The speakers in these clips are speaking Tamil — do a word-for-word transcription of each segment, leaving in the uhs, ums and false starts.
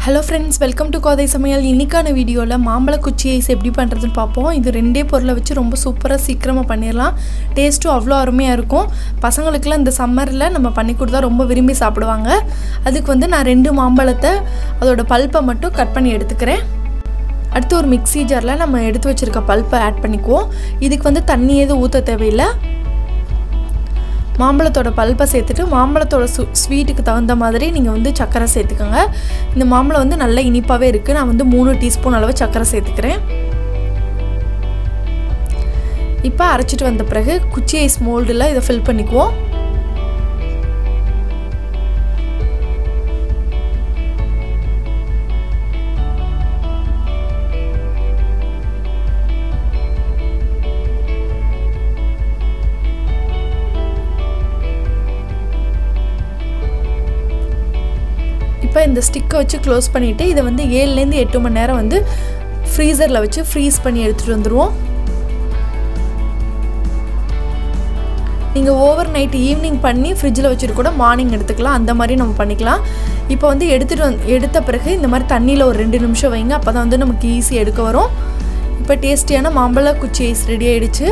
Hello friends, welcome to Kodai Samayal. இன்னிக்கான வீடியோல மாம்பழ குச்சி ஐஸ் எப்படி பண்றதுன்னு பாப்போம். இது ரெண்டே பொருளை வச்சு ரொம்ப சூப்பரா சீக்கிரமா பண்ணிரலாம். டேஸ்டும் அவ்ளோ அருமையா இருக்கும். பசங்களுக்குலாம் இந்த சம்மர்ல நம்ம பண்ணி கொடுத்தா ரொம்ப விரும்பி சாப்பிடுவாங்க. அதுக்கு வந்து நான் ரெண்டு மாம்பழத்தை அதோட பல்பை மட்டும் கட் பண்ணி எடுத்துக்கிறேன். அடுத்து ஒரு மிக்ஸி ஜார்ல நம்ம எடுத்து வச்சிருக்க பல்பை ஆட் பண்ணிக்குவோம். இதுக்கு வந்து தண்ணி எதுவும் ஊத்த தேவையில்லை. மாம்பழத்தோட பல்பை சேர்த்துட்டு மாம்பழத்தோட ஸ்வீட்டுக்கு தகுந்த மாதிரி நீங்கள் வந்து சக்கரை சேர்த்துக்கோங்க. இந்த மாம்பழம் வந்து நல்ல இனிப்பாகவே இருக்குது. நான் வந்து மூணு டீஸ்பூன் அளவு சக்கரை சேர்த்துக்கிறேன். இப்போ அரைச்சிட்டு வந்த பிறகு குச்சி ஐஸ் மோல்டில் இதை ஃபில் பண்ணிக்குவோம். இப்போ இந்த ஸ்டிக்கை வச்சு க்ளோஸ் பண்ணிவிட்டு இதை வந்து ஏழுலேருந்து எட்டு மணி நேரம் வந்து ஃப்ரீசரில் வச்சு ஃப்ரீஸ் பண்ணி எடுத்துகிட்டு வந்துடுவோம். நீங்கள் ஓவர் நைட் ஈவினிங் பண்ணி ஃப்ரிட்ஜில் வச்சுட்டு கூட மார்னிங் எடுத்துக்கலாம். அந்த மாதிரி நம்ம பண்ணிக்கலாம். இப்போ வந்து எடுத்துகிட்டு வந்து எடுத்த பிறகு இந்த மாதிரி தண்ணியில் ஒரு ரெண்டு நிமிஷம் வைங்க. அப்போ தான் வந்து நமக்கு ஈஸியாக எடுக்க வரும். இப்போ டேஸ்டியான மாம்பழ குச்சி ஐஸ் ரெடி ஆகிடுச்சு.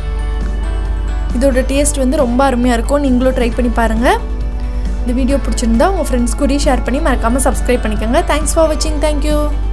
இதோட டேஸ்ட் வந்து ரொம்ப அருமையாக இருக்கும். நீங்களும் ட்ரை பண்ணி பாருங்கள். இந்த வீடியோ பிடிச்சிருந்தா உங்கள் ஃப்ரெண்ட்ஸ் கூட ஷேர் பண்ணி மறக்காமல் சப்ஸ்கிரைப் பண்ணிக்கோங்க. தேங்க்ஸ் ஃபார் வாட்சிங். தேங்க்யூ.